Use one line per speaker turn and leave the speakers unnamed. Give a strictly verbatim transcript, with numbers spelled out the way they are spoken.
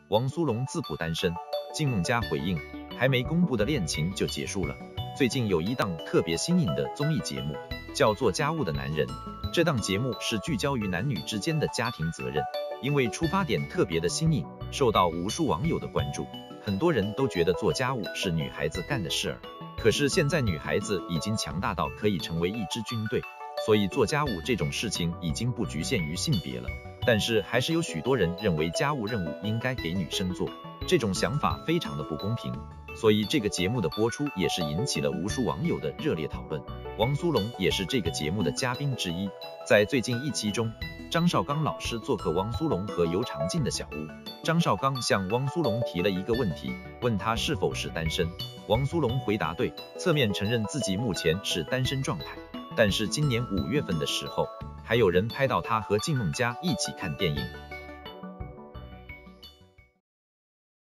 王苏泷自曝单身，靳梦佳回应，还没公布的恋情就结束了。最近有一档特别新颖的综艺节目，叫做《家务的男人》。这档节目是聚焦于男女之间的家庭责任，因为出发点特别的新颖，受到无数网友的关注。很多人都觉得做家务是女孩子干的事儿，可是现在女孩子已经强大到可以成为一支军队，所以做家务这种事情已经不局限于性别了。但是还是有许多人认为家务任务应该给女生做，这种想法非常的不公平。所以这个节目的播出也是引起了无数网友的热烈讨论。王苏泷也是这个节目的嘉宾之一。在最近一期中，张绍刚老师做客汪苏泷和尤长靖的小屋，张绍刚向汪苏泷提了一个问题，问他是否是单身。王苏泷回答对，侧面承认自己目前是单身状态。但是今年五月份的时候，还有人拍到他和靳梦佳一起看电影，